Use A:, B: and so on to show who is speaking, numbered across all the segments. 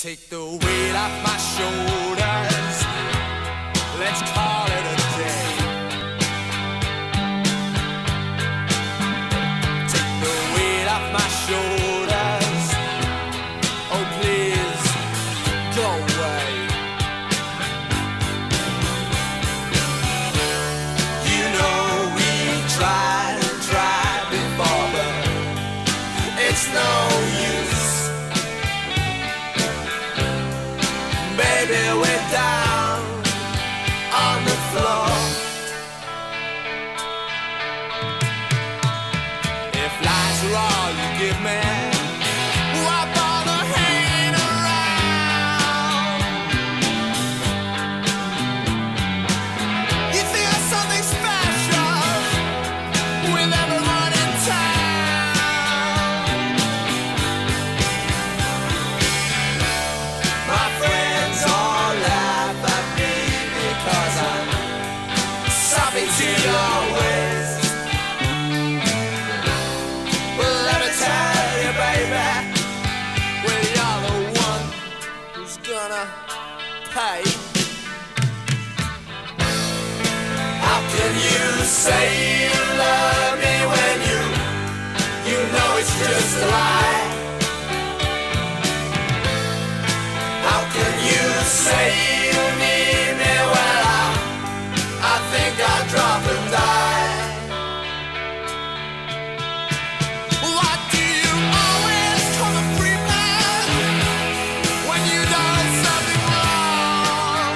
A: Take the weight off my shoulders. Let's call it a day. Take the weight off my shoulders. Oh, please, go away. You know we tried and tried before, but it's no use. Baby, we're down on the floor. If lies are all you give me, why bother hanging around? You think there's something special with everyone in town? My friends all laugh at me because I'm sopping to your waist. Well, let me tell you, baby, well, you're the one who's gonna pay. How can you say you love me when you know it's just a lie? How can you say you need me? Well, I think I'll drop and die. Why do you always come a free man when you done something wrong?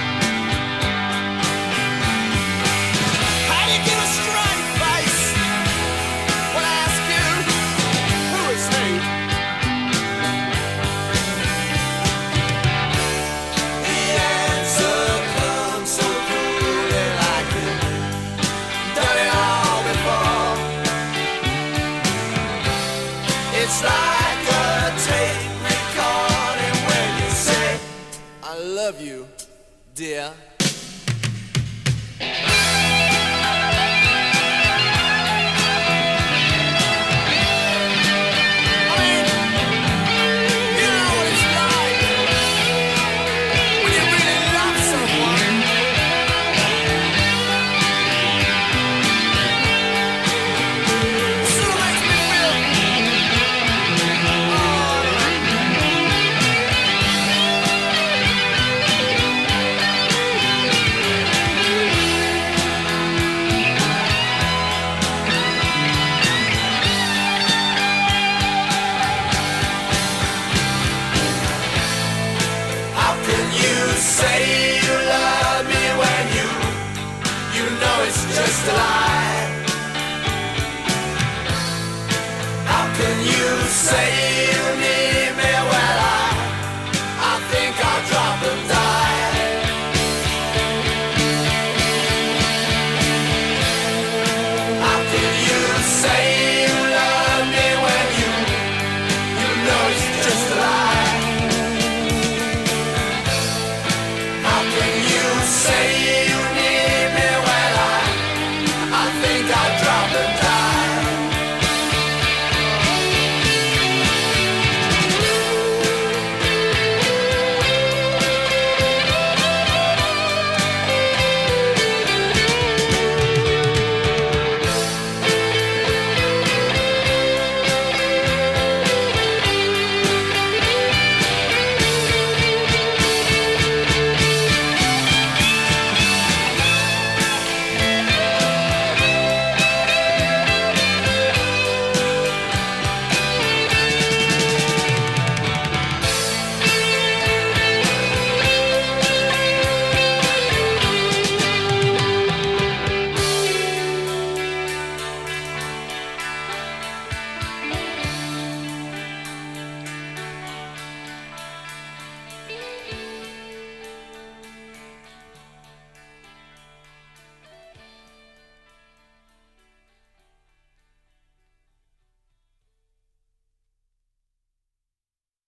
A: How do you give a straight face when I ask you, who is he? The answer comes so cruelly, like you've done it all before. It's like a tape recording when you say, I love you, dear. I mean, you know what it's like when you really love someone. So it makes me feel, how can you say you love me when you know it's just a lie?